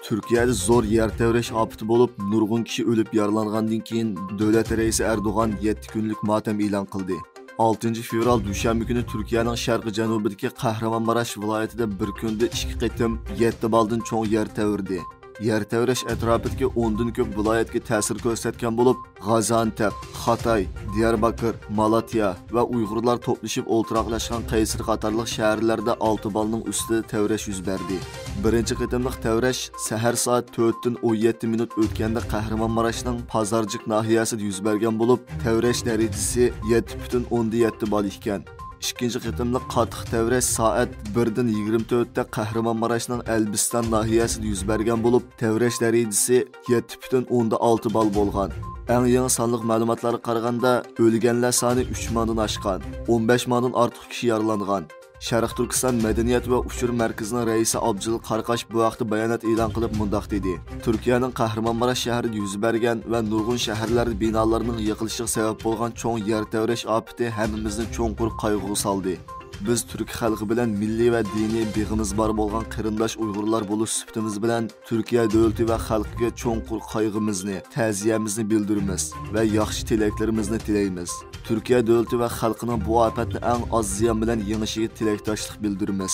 Türkiye'de zor yer tevreş afeti bolup nurgun kişi ölüp yaralangandan keyin devlet reisi Erdoğan 7 günlük matem ilan kıldı. 6 fevral Düşenbe günü Türkiye'nin şarkı janubidagi Kahramanmaraş viloyatida bir kunda 2 qitim 7 baldan cho'ng yer tevirdi. Yer tevreş etrafidagi 10dan ko'p viloyatga ta'sir ko'rsatgan bo'lib, Gaziantep, Xatay, Diyarbakır, Malatya va Uyg'urlar to'plashib o'ltiraqlashgan Qaysir qatorliq shaharlarda 6 balning ustida tevreş yuz berdi. Birinchi qitimliq tevreş sahar soat 4 dan 17 minut o'tganda Kahramanmaraşning Pazarcık nahiyasida yuz bergan bo'lib, tevreş darajasi 7,7 bal ekan. İkinci qitimliq qattiq tevreş saat 1 dan 24 da Kahramanmaraşning Elbistan nahiyasida yuz bergan bo'lib, tevreş darajasi 7,6 bal bo'lgan. Eng yangi sonliq ma'lumotlarga qaraganda, o'lganlar soni 3 mingdan oshgan, 15 mingdan ortiq kishi yaralangan. Sharq Turkiston Madaniyat va Uchur markazining raisi Abdul Qarqash bu vaqtda bayonot e'lon qilib mundaq dedi: Turkiyaning Kahramanmaraş shahrida yuz bergan va nurg'un shaharlarda binolarning yiqilishiga sabab bo'lgan cho'ng yer tevreş ofati hammamizni cho'nqur qayg'uga soldi. Biz Türk xalqi bilan milliy va diniy beg'imiz bor bo'lgan qarindosh Uyg'urlar bo'lish sifatimiz bilan Turkiya davlati va xalqiga cho'nqur qayg'imizni, ta'ziyamizni bildiramiz va yaxshi tilaklarimizni tilaymiz. Türkiya davlati va xalqining bu ofatni eng oz ziyon bilan yengishga tilakdoshlik bildiramiz.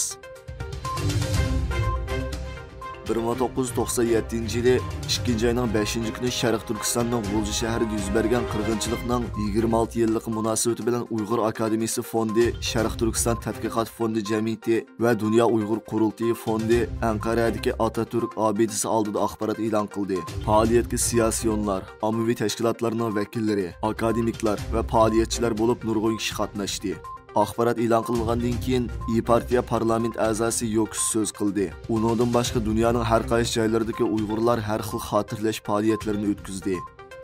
1997 yili 2 ayning 5 kuni Sharq Turkistonning G'ulji shahrida yuz bergan qirg'inchilikning 26 yillik munosabati bilan Uyg'ur Akademiyasi fondi, Sharq Turkiston tadqiqot fondi jamiyati va Dunyo Uyg'ur qurultiyi fondi Anqaradagi Atatürk obidasi oldida axborot e'lon qildi. Faoliyatga siyosiyonlar, ommaviy tashkilotlarning vakillari, akademiklar va faoliyatchilar bo'lib nurg'un kishi qatnashdi. Axborot e'lon qilingandan keyin partiya parlament a'zosi yo'qsiz so'z qildi. Uningdan boshqa dunyoning har qaysi joylaridagi Uyg'urlar har xil xotirlash faoliyatlarini o'tkazdi.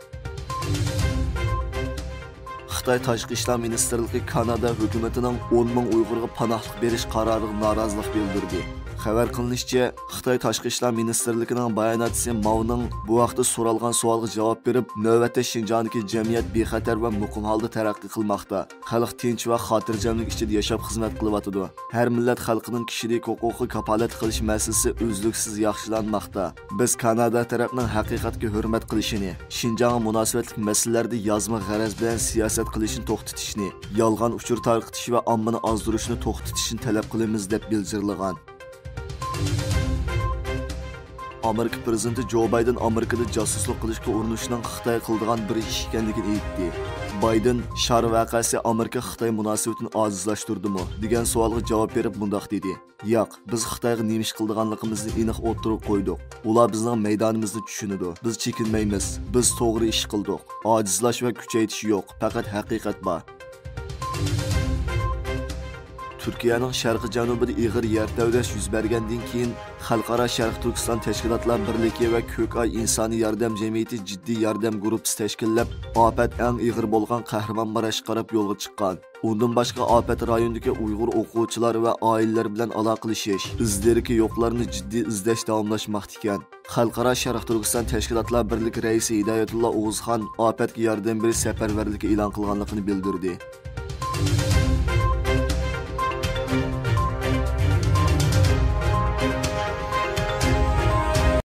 Xitoy Tashqi ishlar ministrligi Kanada hukumatining 10 ming Uyg'urga panohlik berish qaroriga norozilik bildirdi. Xabar qilinishicha, Xitoy Tashqi ishlar ministrligining bayonotchisi Mauning bu vaqtda so'ralgan savolga javob berib, navbatda Xinjiangdagi jamiyat bexatar va muqim holda taraqqiy qilmoqda. Xalq tinch va xotirjamlik ichida yashab xizmat qilyotidi. Har millat xalqining kishilik huquqi kafolat qilish masalasi uzluksiz yaxshilanmoqda. Biz Kanada tarafining haqiqatga hurmat qilishini, Xinjiangga munosabatli masalalarda yozma g'araz bilan siyosat qilishni to'xtatishni, yolg'on uchur tarqitish va ommani ozdirishni to'xtatishni talab qilamiz deb bildirgan. Amerika prezidenti Joe Biden Amerikada josuslik qilishga urinishning Xitoy qildigan bir ish ekanligini aytdi. Biden shar voqeasi Amerika Xitoy munosabatini ojizlashtirdimi degan savolga javob berib mundaq dedi: "Yo'q, biz Xitoyga nima ish qilganligimizni aniq o'tirib qo'ydik. Ular bizning maydonimizni tushunadi. Biz chekinmaymiz. Biz to'g'ri ish qildik. Ojizlash va kuchaytirish yo'q, faqat haqiqat bor." Türkiye'nin Şarkı Janubida ig'ir yer tevreş yuz bergandan keyin Xalqaro Sharq Turkiston Tashkilotlar Birligi va Ko'kay insoniy yordam jamiyati jiddiy yordam guruhi tashkillab, ofat eng ig'ir bo'lgan Kahramanmaraş qarab yo'lga chiqqan. Undan boshqa ofat rayonidagi Uyg'ur o'quvchilar va oilalar bilan aloqalashish, izlariki yo'qlarni jiddiy izlash davomlashmoqda ekan. Xalqaro Sharq Turkiston Tashkilotlar Birligi raisi Hidoyatullo O'g'izxon ofatga yordam berish safarbarligi e'lon qilganligini bildirdi.